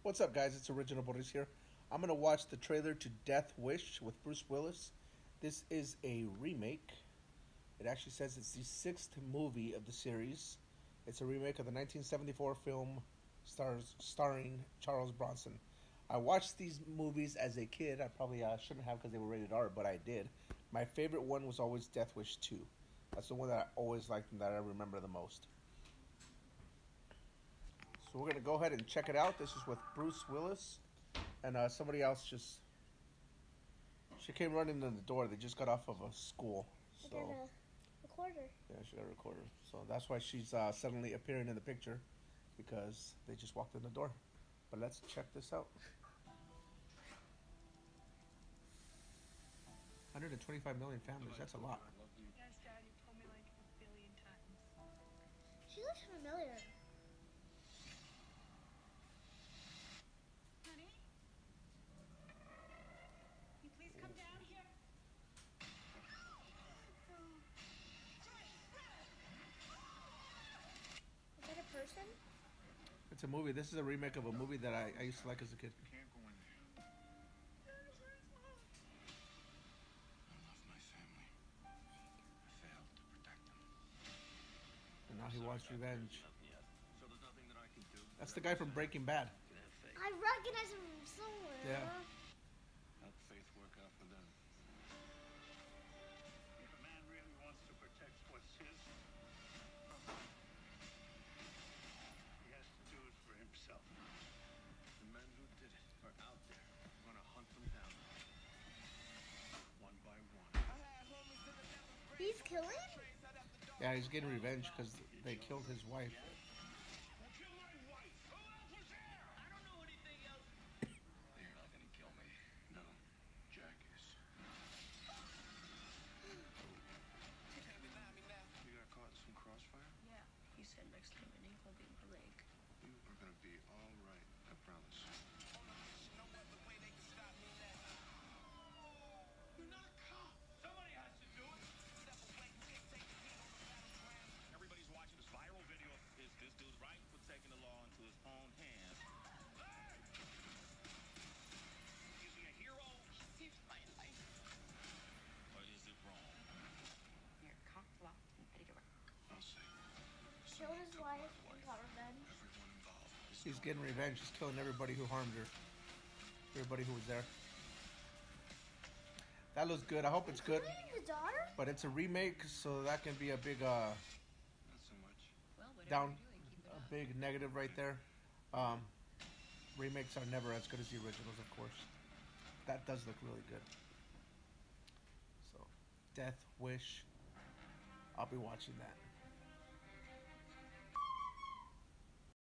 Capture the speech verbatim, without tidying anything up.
What's up, guys? It's Original Boris here. I'm going to watch the trailer to Death Wish with Bruce Willis. This is a remake. It actually says it's the sixth movie of the series. It's a remake of the nineteen seventy-four film stars, starring Charles Bronson. I watched these movies as a kid. I probably uh, shouldn't have because they were rated R, but I did. My favorite one was always Death Wish two. That's the one that I always liked and that I remember the most. So we're going to go ahead and check it out. This is with Bruce Willis and uh, somebody else just... She came running in the door. They just got off of a school. So. So I got a recorder. Yeah, she got a recorder. So that's why she's uh, suddenly appearing in the picture, because they just walked in the door. But let's check this out. one hundred twenty-five million families. That's a lot. Yes, Dad, you told me like a billion times. She looks familiar. Honey? Can you please come down here? Is that a person? It's a movie. This is a remake of a movie that I, I used to like as a kid. Can't go in there. I love my family. I failed to protect them. And now he wants revenge. So there's nothing that I can do. That's the guy from Breaking Bad. I recognize him from somewhere. Yeah. How'd faith work out for them? If a man really wants to protect what's his, he has to do it for himself. The men who did it are out there. We're gonna hunt them down. One by one. He's killing? Yeah, he's getting revenge because they killed his wife. You're not gonna kill me. No. Jack is. You got caught in some crossfire? Yeah, he said next time an ink will be my leg. You are gonna be all right. I promise. You're not a cop. Somebody has to do it. Everybody's watching this viral video. Is this dude right for taking the law into his own hands? Is he a hero? He saved my life. Or is it wrong? You're cocked, locked, and ready to rock. I'll say. Killed his wife and got revenge. Everyone involved is He's getting revenge. He's killing everybody who harmed her. Everybody who was there. That looks good. I hope it's good. Killing his daughter? But it's a remake, so that can be a big, uh, not so much. Well, whatever down, you're doing, keep it a up. big negative right there. Um, remakes are never as good as the originals, of course. That does look really good. So, Death Wish. I'll be watching that.